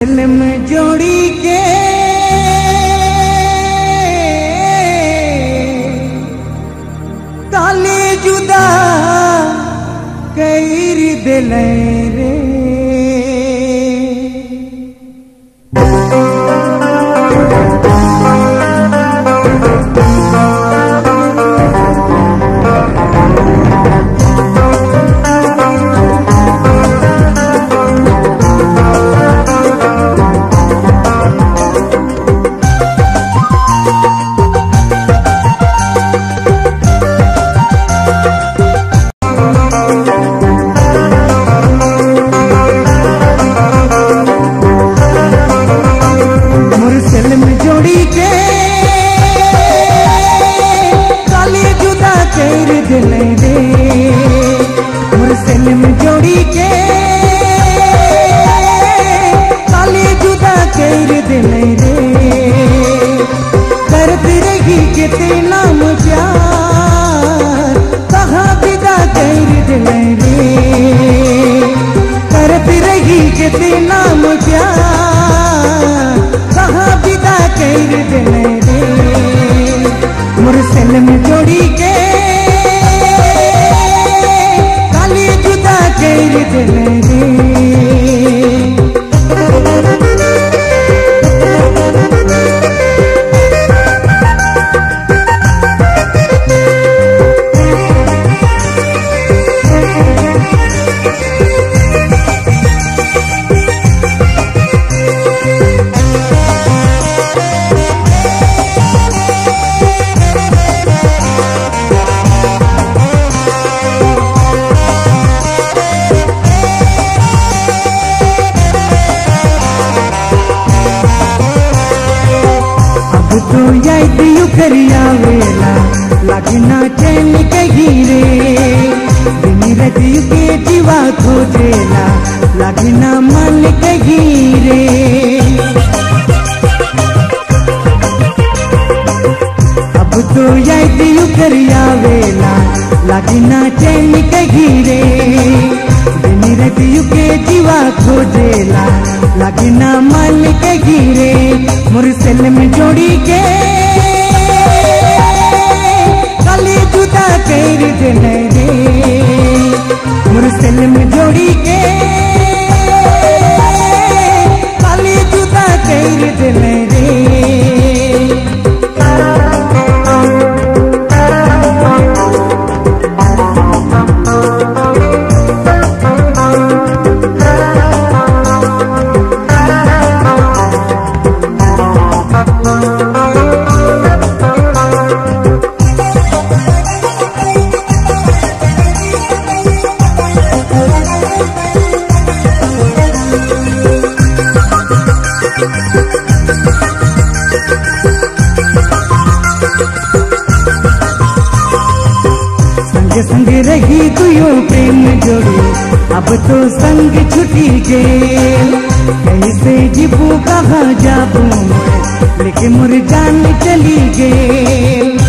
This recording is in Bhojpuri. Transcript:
फिल्म जोड़ी के काले जुदा कैर दिल रे जोड़ी के काले जुदा कैर दिल रे करती रही कितने नाम प्यार कहाँ विदा कैर दिल रे करती रही कितने नाम प्यार कहाँ विदा कैर दिल रे मुरसल में जोड़ी के कैर दिल रे तो याद यू करिया वेला लगना चैन कहीं रे दिन रति के जीवा खोजेला लगना मन कहीं रे अब तो याद यू करिया वेला लगना चैन कहीं रे दिन रति के जीवा खोजेला लगना मन कहीं रे मुरसल में जोड़ी के काले जुदा कैर दिल रे मुरसल में जोड़ी के काले जुदा कैर दिल रे संग रही तुयो प्रेम जोड़ी अब तो संग छुटी गए कैसे जीबू कहाँ जाबू लेके मुर जान चली गए